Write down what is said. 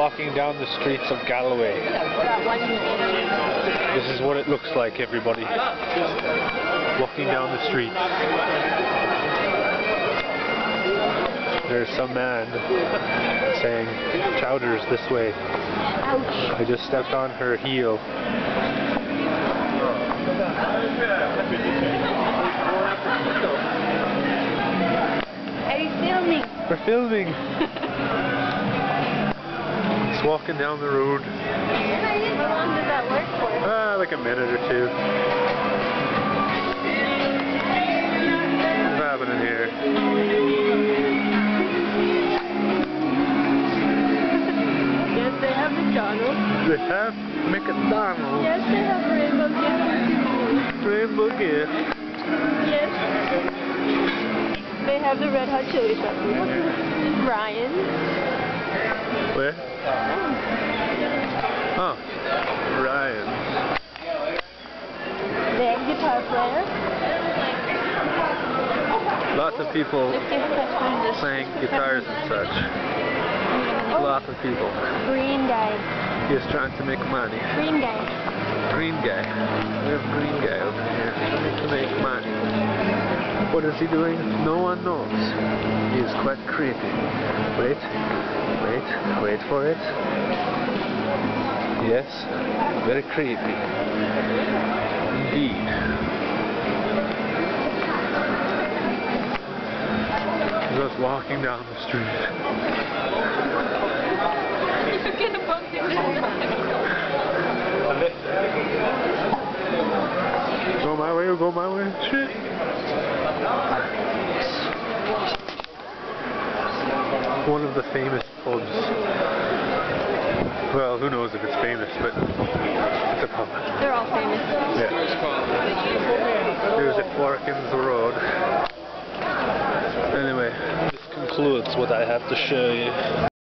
walking down the streets of Galway. This is what it looks like, everybody. Walking down the street. There's some man saying, "Chowder's this way." Ouch. I just stepped on her heel. Are you filming? We're filming. Just walking down the road. How long does that work for? Like a minute or two. What's happening here? Yes, they have McDonald's. They have McDonald's. Yes, they have Rainbow Gift. Rainbow Gift. Yes. They have the Red Hot Chili Peppers. Ryan. Where? Oh, Ryan. They have Guitar Player. Lots of people Let's give customers playing guitars and such. Lots of people. Green guy. He's trying to make money. Green guy. Green guy. We have green guy over here trying to make money. What is he doing? No one knows. He is quite creepy. Wait for it. Yes, very creepy. Indeed. Just walking down the street. Go my way or go my way? Shit. One of the famous pubs. Well, who knows if it's famous, but it's a pub. They're all famous. Yeah. There's a fork in the road. Anyway, this concludes what I have to show you.